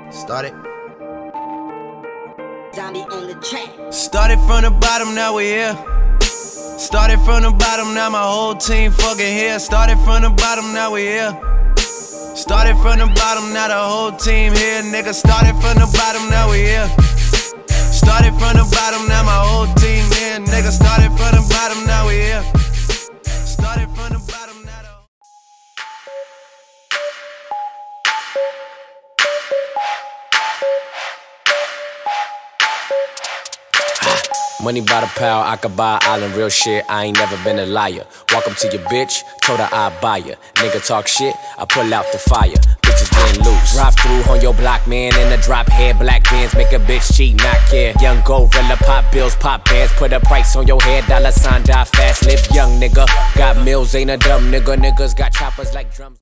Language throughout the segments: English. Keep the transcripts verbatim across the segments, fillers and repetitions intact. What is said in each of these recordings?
Started. Zombie on the track. Started from the bottom, now we here. Started from the bottom, now my whole team fucking here. Started from the bottom, now we here. Started from the bottom, now the whole team here. Nigga, started from the bottom, now we here. Started from the bottom, now my whole team here. Nigga, started from the bottom, now we here. Started from the bottom, now the Money by the pound, I could buy an island, real shit, I ain't never been a liar. Walk up to your bitch, told her I'd buy ya. Nigga talk shit, I pull out the fire. Bitches getting loose. Drive through on your block, man, in a drop head. Black bands make a bitch cheat, not care. Young gorilla, pop bills, pop bands. Put a price on your head, dollar sign, die fast. Live young, nigga. Got mills, ain't a dumb nigga. Niggas got choppers like drums.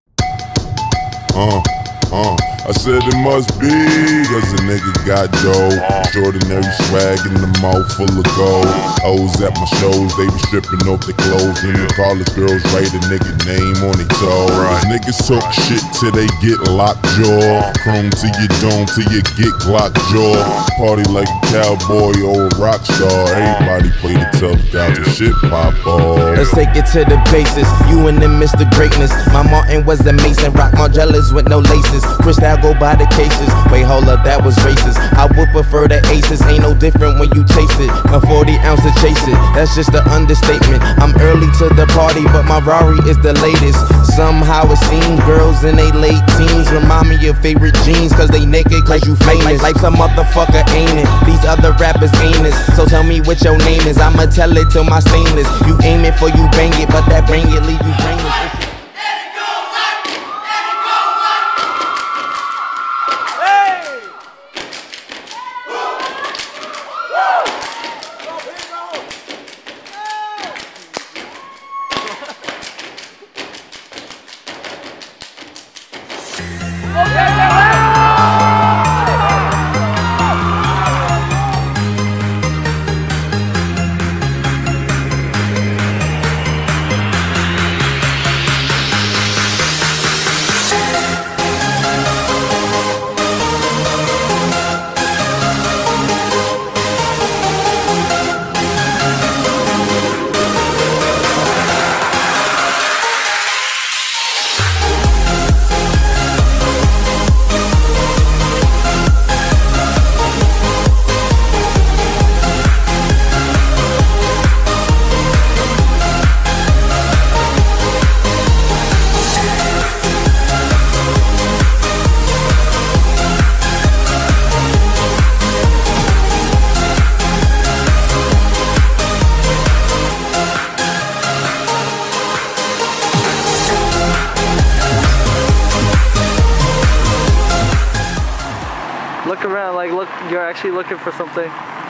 Uh, uh, I said it must be, cause a nigga got dough. Extraordinary swag in the mouth full of gold. Hoes at my shows, they be stripping off their clothes. And the college girls write a nigga name on their toe. Niggas talk shit till they get locked jaw. Chrome to your dome till you get Glock jaw. Party like a cowboy or a rock star. Everybody play the tough guy till shit pop off. Let's take it to the basis, you and them Mister Greatness. My Martin was a Mason, rock Margellas with no laces. Crystal go by the cases, wait hold up, that was racist. I would prefer the aces, ain't no different when you chase it. A forty ounce to chase it, that's just an understatement. I'm early to the party, but my Rari is the latest. Somehow it seems girls in they late teens remind me of favorite jeans, cause they naked cause you famous. Life's a motherfucker, ain't it? These other rappers ain't it. So tell me what your name is, I'ma tell it till my stainless. You aim it for you bang it, but that bang it leave you brainless. Look around, like look, you're actually looking for something.